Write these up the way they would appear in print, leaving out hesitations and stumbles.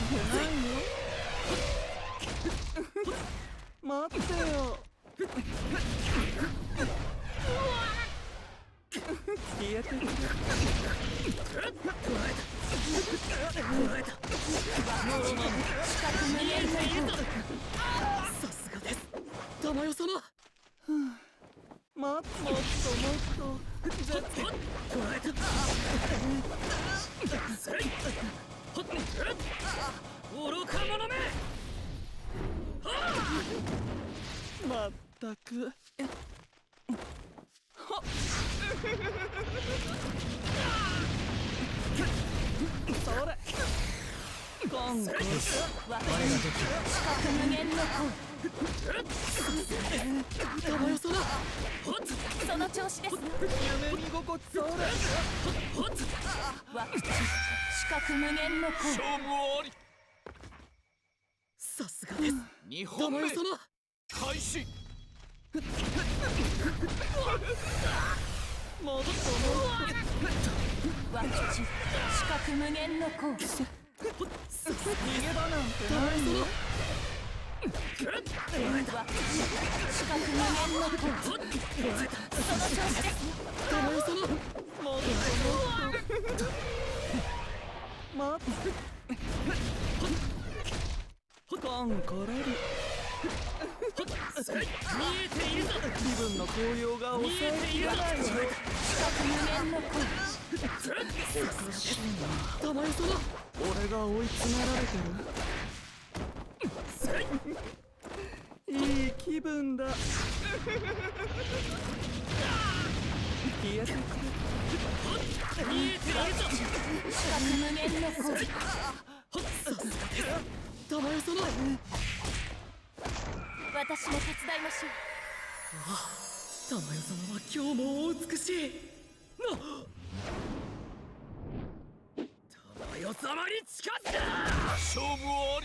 待ってよ。消えてくれ。 さすがです珠代様。 もっと絶対愚か者め。 まったく。それゴンゴン無限の珠代様。 その調子です。 夢見心地。それワクチン視覚無限の勝負あり。 さすがです 2本目珠代様。 開始。 もっとワクチン視覚無限の効果。 逃げ場なんてないよ。 ワクチン視覚無限の効果。その調子ですよ。 珠代様。 もっと待ってゴンコロリ。 見えているぞ。 気分の高揚が抑えきれないよ。 視覚無限の効果。 おかしいな。 珠代様。 俺が追い詰められてる。いい気分だ。消えてくれ。 見えているぞ。 視覚無限の効果。 珠代様。 私も手伝いましょう。 珠代様は今日もお美しい。珠代様に近づく。 勝負あり。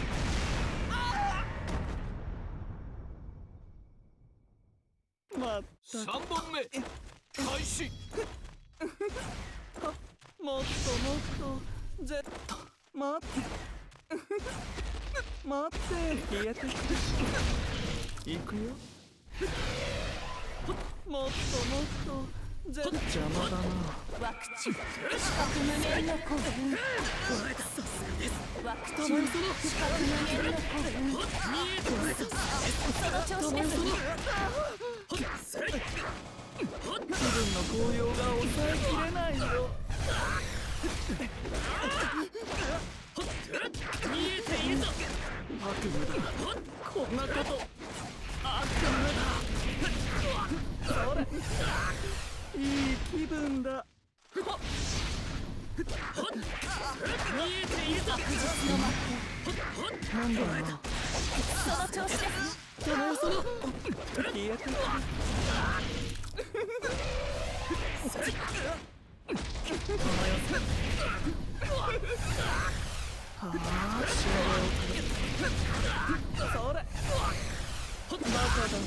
まった 3本目開始。 もっと待って待って消えてくれ。行くよ。もっと邪魔だな。 ワクチン視覚無限の効果。ワクチン視覚無限の効果。その調子です。 気分の高揚が抑えきれないよ。 見えているぞ。 悪夢だ。こんなこと悪夢だ。それいい気分だ。 見えているぞ。 確実の幕。 なんだろう。 その調子です。 珠代様。 消えてくれ。はあ、幸せ。それバカだね。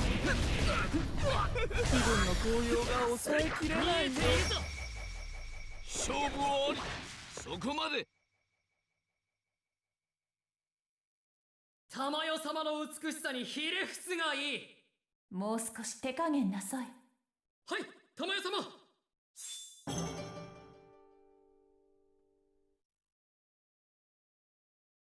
気分の高揚が抑えきれないよ。 勝負あり。そこまで。 珠代様の美しさにひれ伏すがいい。 もう少し手加減なさい。 はい。